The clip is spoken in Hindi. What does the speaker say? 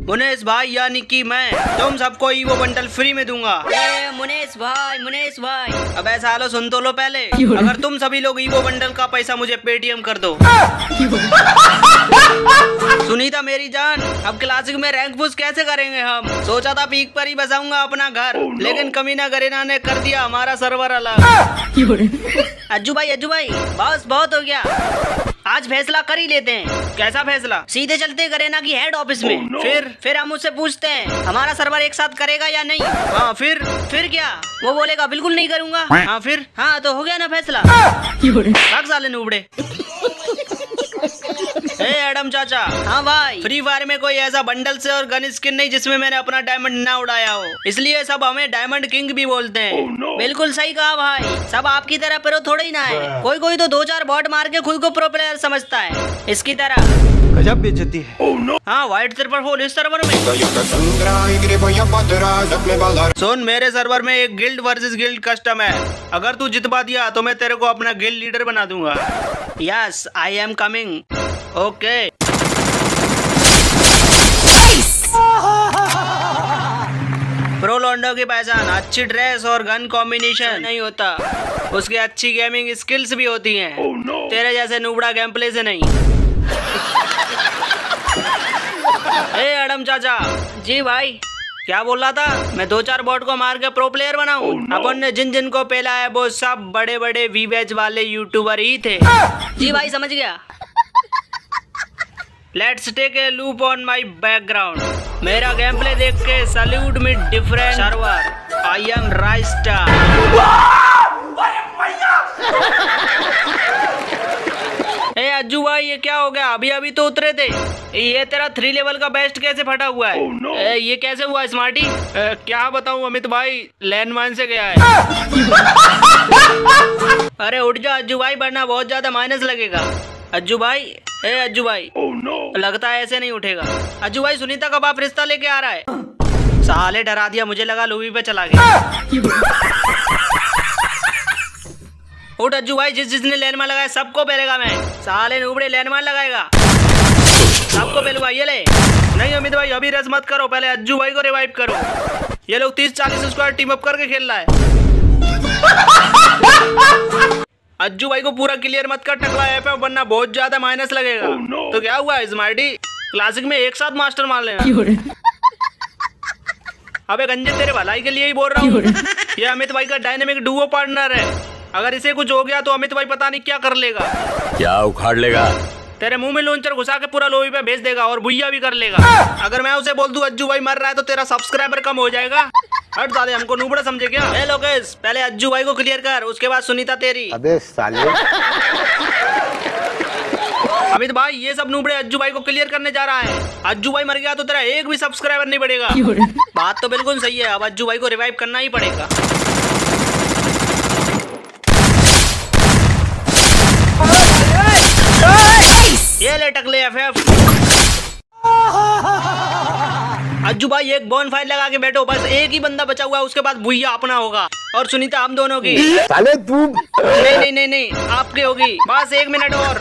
मुनेश भाई यानी कि मैं तुम सबको ईवो बंडल फ्री में दूंगा। मुनेश भाई अब ऐसा हालो सुन तो लो पहले, अगर तुम सभी लोग ईवो बंडल का पैसा मुझे पेटीएम कर दो। सुनीता मेरी जान, अब क्लासिक में रैंक पुश कैसे करेंगे हम? सोचा था पीक पर ही बसाऊंगा अपना घर, लेकिन कमीना गरेना ने कर दिया हमारा सर्वर अलग। अज्जू भाई बस बहुत हो गया, आज फैसला कर ही लेते हैं। कैसा फैसला? सीधे चलते गरेना की हेड ऑफिस में। फिर हम उससे पूछते हैं हमारा सर्वर एक साथ करेगा या नहीं। हाँ फिर क्या? वो बोलेगा बिल्कुल नहीं करूंगा। हाँ फिर? हाँ तो हो गया ना फैसला। रख साले नूबड़े। एडम चाचा। हाँ भाई। फ्री फायर में कोई ऐसा बंडल से और गन स्किन नहीं जिसमें मैंने अपना डायमंड ना उड़ाया हो, इसलिए सब हमें डायमंड किंग भी बोलते हैं। बिल्कुल सही कहा भाई, सब आपकी तरह प्रो थोड़ा ही ना है। कोई तो 2-4 बॉट मार के खुद को प्रो प्लेयर समझता है, इसकी तरह। गजब बेइज्जती है। हाँ व्हाइट सर्वर फोन इस सर्वर में। सुन, मेरे सर्वर में एक गिल्ड वर्सेस गिल्ड कस्टम है, अगर तू जितवा दिया तो मैं तेरे को अपना गिल्ड लीडर बना दूंगा। Yes I am coming. Okay pro Lando की पहचान अच्छी ड्रेस और गन कॉम्बिनेशन नहीं होता, उसकी अच्छी गेमिंग स्किल्स भी होती हैं। तेरे जैसे नूबड़ा गेम प्ले से नहीं। एडम चाचा। जी भाई। क्या बोल रहा था? मैं 2-4 बॉट को मार के प्रो प्लेयर बनाऊं? अपन ने जिन को पेला है वो सब बड़े बड़े वीवेज वाले यूट्यूबर ही थे। जी भाई समझ गया। Let's take a loop on my background. मेरा गेम प्ले देख के salute me different server. I am राइस्टा। ए अज्जू भाई ये क्या हो गया? अभी तो उतरे थे। ये तेरा 3 लेवल का बेस्ट कैसे फटा हुआ है? ये कैसे हुआ स्मार्टी? क्या बताऊं अमित भाई, लैंडमाइन से गया है। अरे उठ जा अज्जू भाई, वरना बहुत ज्यादा माइनस लगेगा। अज्जू भाई, अज्जू भाई। लगता है ऐसे नहीं उठेगा। अज्जू भाई सुनीता का बाप रिश्ता लेके आ रहा है। साले डरा दिया, मुझे लगा लोबी पे चला गया। उठ अज्जू भाई, जिसने लैंडमार्क लगाया सबको पहलेगा मैं। साले नूबड़े लैंडमार्क लगाएगा, सबको पहलूंगा। ये ले। नहीं अमित भाई अभी रेस मत करो, पहले अज्जू भाई को रिवाइव करो। ये लोग 30-40 स्क्वाड टीम अप करके खेल रहा है। अज्जू भाई को पूरा क्लियर मत कर टकला ऐप है, वरना बहुत ज्यादा माइनस लगेगा। तो क्या हुआ स्मार्टी, क्लासिक में एक साथ मास्टर मार लेना। अबे गंजे तेरे भलाई के लिए ही बोल रहा हूँ। ये अमित भाई का डायनेमिक डुओ पार्टनर है, अगर इसे कुछ हो गया तो अमित भाई पता नहीं क्या कर लेगा। क्या उखाड़ लेगा? तेरे मुंह में लॉन्चर घुसा के पूरा लोबी पे भेज देगा और भुइया भी कर लेगा। अगर मैं उसे बोल दूं अज्जू भाई मर रहा है तो तेरा सब्सक्राइबर कम हो जाएगा। हट साले, हमको नूबड़ा समझे क्या? ए लोकेश, पहले अज्जू भाई को क्लियर कर, उसके बाद सुनीता तेरी। अबे साले। अमित भाई ये सब नूबड़े अज्जू भाई को क्लियर करने जा रहा है। अज्जू भाई मर गया तो तेरा एक भी सब्सक्राइबर नहीं बढ़ेगा। बात तो बिल्कुल सही है, अब अज्जू भाई को रिवाइव करना ही पड़ेगा। ये ले टकले FF। अज्जू भाई एक बॉन फायर लगा के बैठो, बस एक ही बंदा बचा हुआ है, उसके बाद भुइया अपना होगा और सुनीता हम दोनों की। साले तू। नहीं आपकी होगी, बस 1 मिनट और।